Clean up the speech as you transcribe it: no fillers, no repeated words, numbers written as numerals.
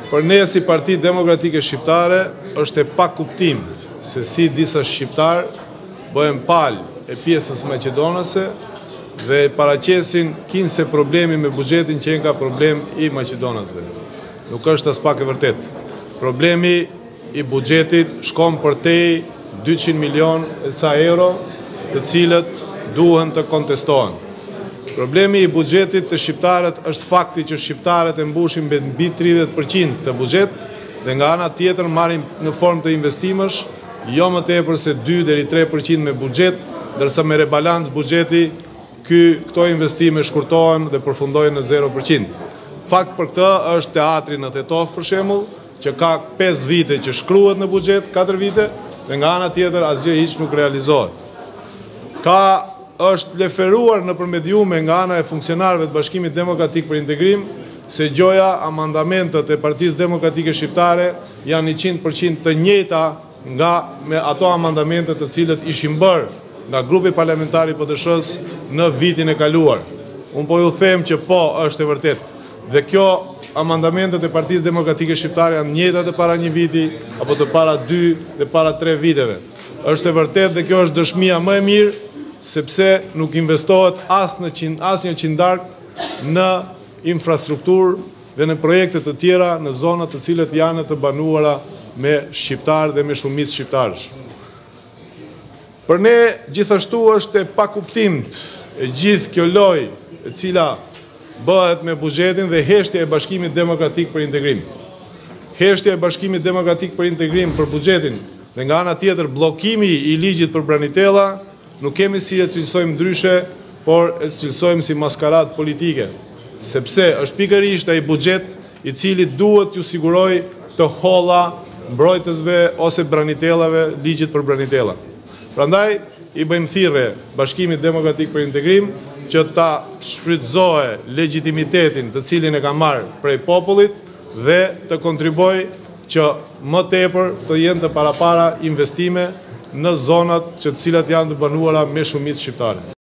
Për ne si Parti Demokratike Shqiptare është e pakuptim se si disa shqiptarë bëhen palë e pjesës maqedonase dhe paraqesin kinse problemi me buxhetin që ka problem i maqedonasve. Nuk është as pak e vërtet. Problemi i buxhetit shkon përtej 200 milion e ca euro, të cilët duhen të kontestohen. Problemi i buxhetit të shqiptarët është fakti që shqiptarët e mbushin mbi 30% të buxhet dhe nga ana tjetër marrin në formë të investimesh jo më tepër se 2 deri 3% me buxhet, ndërsa me rebalans buxheti këto investime shkurtohen dhe përfundojnë në 0%. Fakt për këtë është teatri në Tetov për shembull, që ka 5 vite që shkruhet në buxhet, 4 vite, dhe nga ana tjetër asgjë hiç nuk realizohet. Është leferuar në përmediume nga ana e funksionarëve të Bashkimit Demokratik për Integrim se gjoja amandamentet e Partisë Demokratike Shqiptare janë 100% të njëjta nga me ato amandamentet të cilët ishin bërë nga grupi parlamentari i PDSH-s në vitin e kaluar. Unë po ju them që po është e vërtet. Dhe kjo amandamentet e Partisë Demokratike Shqiptare janë njëjta të para një viti apo të para 2 dhe para 3 viteve. Është e vërtet dhe kjo është dëshmia më e mirë sepse nuk investohet asnjë qindark në infrastrukturë dhe në projekte të tjera në zonat të cilët janë të banuara me shqiptarë dhe me shumicë shqiptarësh. Për ne gjithashtu është e pakuptimt e gjithë kjo lojë e cila bëhet me buxhetin dhe heshtja e Bashkimit Demokratik për Integrim. Heshtja e Bashkimit Demokratik për Integrim për buxhetin dhe nga ana tjetër bllokimi i ligjit për Branitella nuk kemi si e cilësojmë ndryshe, por e cilësojmë si maskarat politike, sepse është pikërisht ai buxhet i cili duhet t'ju siguroj të holla mbrojtësve ose Branitellave ligjit për Branitella. Prandaj i bëjmë thirrje Bashkimit Demokratik për Integrim që ta shfrytëzojë legjitimitetin të cilin e ka marrë prej popullit dhe të kontribuojë që më tepër të jenë të parapara investime në zonat që të cilat janë të banuara me shumicë shqiptare.